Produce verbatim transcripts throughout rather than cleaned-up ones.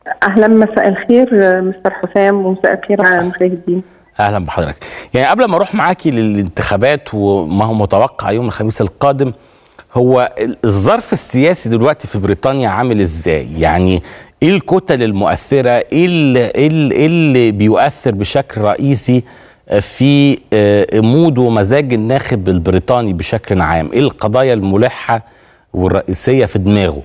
اهلا، مساء الخير مستر حسام، ومساء الخير على المشاهدين. اهلا بحضرتك. يعني قبل ما اروح معاكي للانتخابات وما هو متوقع يوم الخميس القادم، هو الظرف السياسي دلوقتي في بريطانيا عامل ازاي؟ يعني ايه الكتل المؤثره؟ ايه اللي, إيه اللي بيؤثر بشكل رئيسي في مود ومزاج الناخب البريطاني بشكل عام؟ ايه القضايا الملحه والرئيسيه في دماغه؟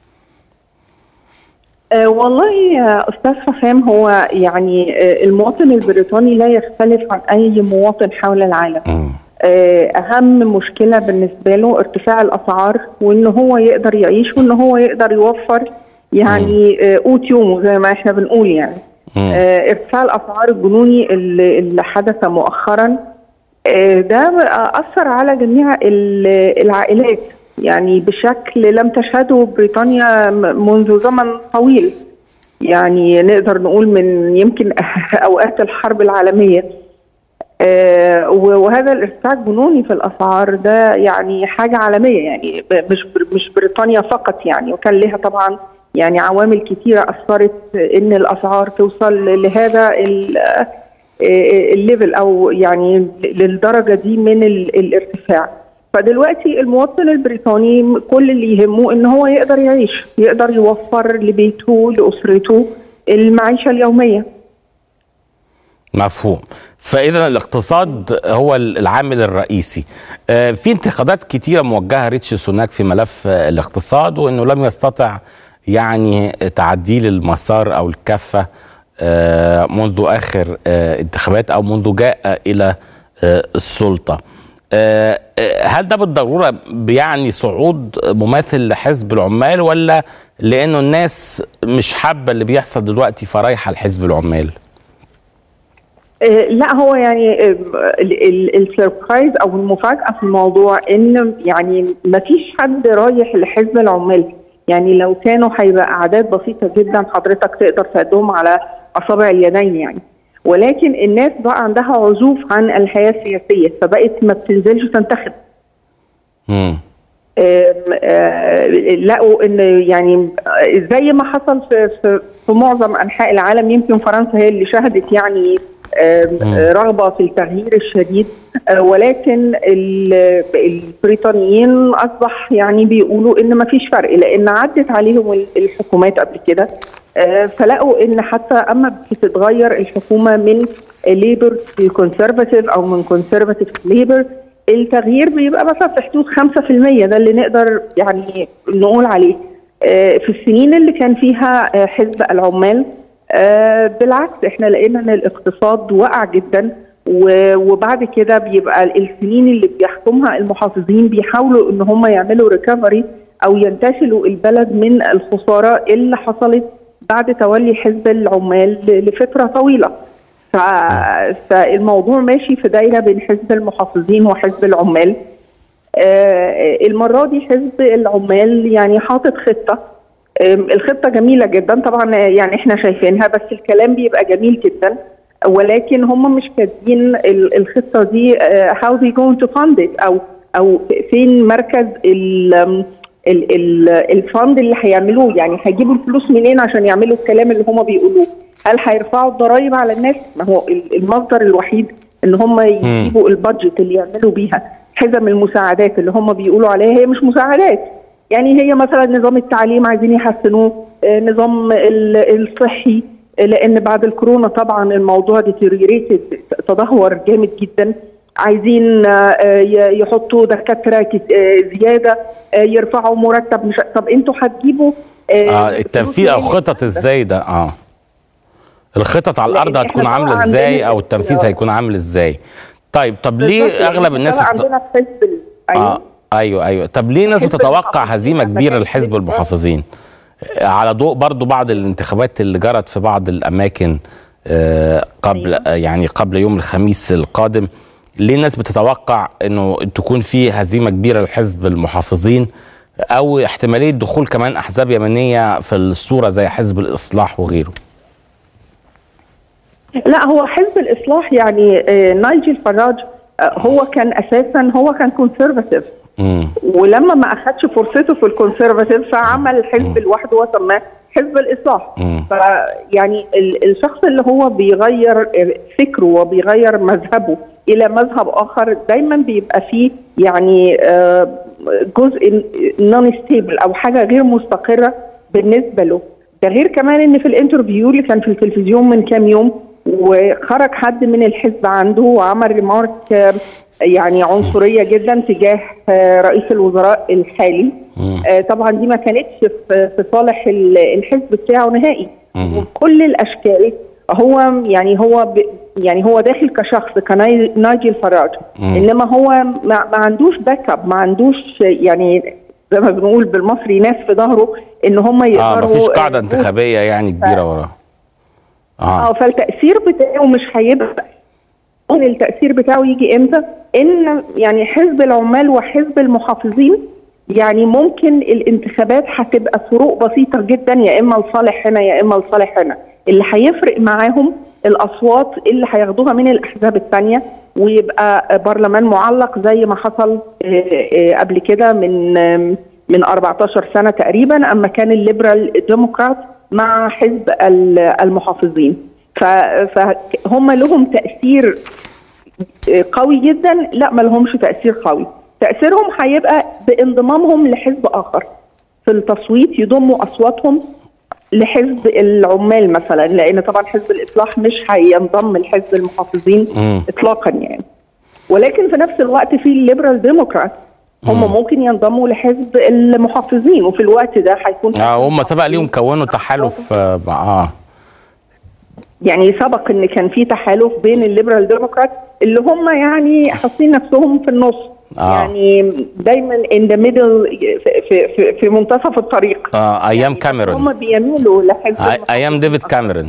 أه والله يا استاذ حسام، هو يعني المواطن البريطاني لا يختلف عن اي مواطن حول العالم. م. اهم مشكله بالنسبه له ارتفاع الاسعار، وان هو يقدر يعيش، وان هو يقدر يوفر يعني قوت يومه زي ما احنا بنقول. يعني اه ارتفاع الاسعار الجنوني اللي, اللي حدث مؤخرا اه ده اثر على جميع العائلات، يعني بشكل لم تشهده بريطانيا منذ زمن طويل. يعني نقدر نقول من يمكن اوقات الحرب العالميه. آه وهذا الارتفاع الجنوني في الاسعار ده يعني حاجه عالميه، يعني مش مش بريطانيا فقط يعني، وكان لها طبعا يعني عوامل كثيره اثرت ان الاسعار توصل لهذا الليفل او يعني للدرجه دي من الارتفاع. فدلوقتي المواطن البريطاني كل اللي يهمه ان هو يقدر يعيش، يقدر يوفر لبيته لاسرته المعيشه اليوميه. مفهوم. فإذا الاقتصاد هو العامل الرئيسي. آه في انتقادات كتيرة موجهة ريتشي سوناك في ملف آه الاقتصاد، وأنه لم يستطع يعني تعديل المسار أو الكفة آه منذ آخر آه انتخابات أو منذ جاء إلى آه السلطة. آه هل ده بالضرورة بيعني صعود مماثل لحزب العمال، ولا لأنه الناس مش حابة اللي بيحصل دلوقتي فرايحة لحزب العمال؟ لا، هو يعني السربرايز او المفاجاه في الموضوع ان يعني ما فيش حد رايح لحزب العمال. يعني لو كانوا هيبقى اعداد بسيطه جدا حضرتك تقدر تعدهم على اصابع اليدين يعني، ولكن الناس بقى عندها عزوف عن الحياه السياسيه، فبقت ما بتنزلش تنتخب. امم لقوا ان يعني زي ما حصل في, في في معظم انحاء العالم، يمكن فرنسا هي اللي شهدت يعني رغبه في التغيير الشديد، ولكن البريطانيين اصبح يعني بيقولوا ان ما فيش فرق، لان عدت عليهم الحكومات قبل كده، فلقوا ان حتى اما بتتغير الحكومه من ليبر لكونسرفاتيف او من كونسرفاتيف ليبر، التغيير بيبقى مثلا في حدود خمسة في المية، ده اللي نقدر يعني نقول عليه. في السنين اللي كان فيها حزب العمال بالعكس احنا لقينا ان الاقتصاد وقع جدا، وبعد كده بيبقى السنين اللي بيحكمها المحافظين بيحاولوا ان هم يعملوا ريكفري او ينتشلوا البلد من الخساره اللي حصلت بعد تولي حزب العمال لفتره طويله. فالموضوع ماشي في دايره بين حزب المحافظين وحزب العمال. المره دي حزب العمال يعني حاطط خطه، الخطه جميله جدا طبعا، يعني احنا شايفينها، بس الكلام بيبقى جميل جدا، ولكن هم مش كاتبين الخطه دي how they going to fund it او او فين مركز الفند اللي هيعملوه، يعني هيجيبوا الفلوس منين عشان يعملوا الكلام اللي هم بيقولوه؟ هل هيرفعوا الضرائب على الناس؟ ما هو المصدر الوحيد ان هم يجيبوا البادجت اللي يعملوا بيها حزم المساعدات اللي هم بيقولوا عليها هي مش مساعدات، يعني هي مثلا نظام التعليم عايزين يحسنوه، نظام الصحي لان بعد الكورونا طبعا الموضوع ديتيريوريتد، تدهور جامد جدا، عايزين يحطوا دكاتره زياده، يرفعوا مرتب. مش طب انتوا هتجيبوا اه التنفيذ او خطط ازاي ده؟ اه الخطط على الارض هتكون عامله ازاي او التنفيذ هيكون عامل ازاي؟ طيب طب ليه اغلب الناس عندنا في حزب ايوه اه ايوه ايوه طب ليه الناس بتتوقع هزيمه كبيره لحزب المحافظين على ضوء برضو بعض الانتخابات اللي جرت في بعض الاماكن آه قبل آه يعني قبل يوم الخميس القادم؟ ليه الناس بتتوقع انه تكون في هزيمه كبيره لحزب المحافظين، او احتماليه دخول كمان احزاب يمنيه في الصوره زي حزب الاصلاح وغيره؟ لا، هو حزب الاصلاح يعني نايجل فراج هو كان اساسا هو كان كونسرفاتيف، مم. ولما ما اخدش فرصته في الكونسرفاتيف فعمل حزب لوحده وسماه حزب الاصلاح. فيعني الشخص اللي هو بيغير فكره وبيغير مذهبه الى مذهب اخر دايما بيبقى فيه يعني جزء نون ستيبل او حاجه غير مستقره بالنسبه له. ده غير كمان ان في الانترفيو اللي كان في التلفزيون من كام يوم وخرج حد من الحزب عنده وعمل ريمارك يعني عنصريه جدا تجاه رئيس الوزراء الحالي. طبعا دي ما كانتش في صالح الحزب بتاعه نهائي وكل الاشكال. هو يعني هو يعني هو داخل كشخص كنايجل فراج، انما هو ما, ما عندوش باك اب، ما عندوش يعني زي ما بنقول بالمصري ناس في ظهره ان هم يقدروا. اه مفيش قاعده انتخابيه يعني كبيره وراه. اه فالتاثير بتاعه مش هيبقى. التاثير بتاعه يجي امتى؟ ان يعني حزب العمال وحزب المحافظين يعني ممكن الانتخابات هتبقى فروق بسيطه جدا، يا اما لصالح هنا يا اما لصالح هنا. اللي هيفرق معاهم الاصوات اللي هياخدوها من الاحزاب الثانيه ويبقى برلمان معلق زي ما حصل قبل كده من من أربعتاشر سنه تقريبا اما كان الليبرال ديموكرات مع حزب المحافظين. فهم لهم تاثير قوي جدا. لا ما لهمش تاثير قوي. تاثيرهم هيبقى بانضمامهم لحزب اخر في التصويت، يضموا اصواتهم لحزب العمال مثلا، لان طبعا حزب الاصلاح مش هينضم لحزب المحافظين م. اطلاقا يعني. ولكن في نفس الوقت في الليبرال ديموكرات هم ممكن ينضموا لحزب المحافظين، وفي الوقت ده هيكون اه هم سبق ليهم كونوا تحالف اه يعني سبق ان كان في تحالف بين الليبرال ديموكرات اللي هم يعني حاطين نفسهم في النص. آه. يعني دايما ان ذا ميدل في, في في منتصف الطريق. اه ايام يعني كاميرون هم بيميلوا لحزب ايام ديفيد كاميرون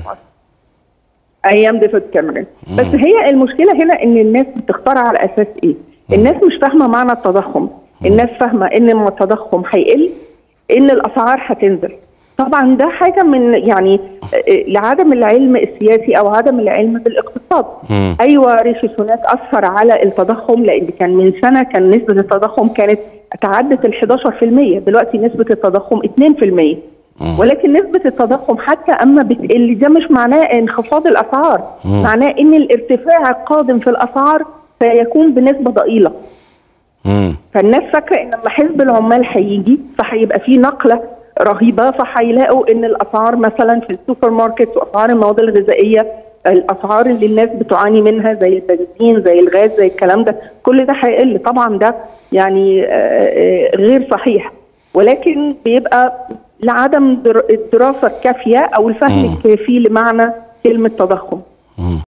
ايام ديفيد كاميرون. بس هي المشكله هنا ان الناس بتختار على اساس ايه؟ الناس مش فاهمه معنى التضخم. الناس فاهمه ان لما التضخم هيقل ان الاسعار هتنزل. طبعا ده حاجه من يعني لعدم العلم السياسي او عدم العلم بالاقتصاد. م. ايوه ريشي سوناك اثر على التضخم لان كان من سنه كان نسبه التضخم كانت تعدت ال حداشر في المية، دلوقتي نسبه التضخم اتنين في المية. م. ولكن نسبه التضخم حتى اما بتقل ده مش معناه انخفاض الاسعار، م. معناه ان الارتفاع القادم في الاسعار سيكون بنسبه ضئيله. م. فالناس فاكره ان لما حزب العمال هيجي فهيبقى في نقله رهيبه، فهيلاقوا ان الاسعار مثلا في السوبر ماركت واسعار المواد الغذائيه الاسعار اللي الناس بتعاني منها زي البنزين زي الغاز زي الكلام ده كل ده هيقل. طبعا ده يعني غير صحيح، ولكن بيبقى لعدم الدراسه الكافيه او الفهم الكافي لمعنى كلمه تضخم.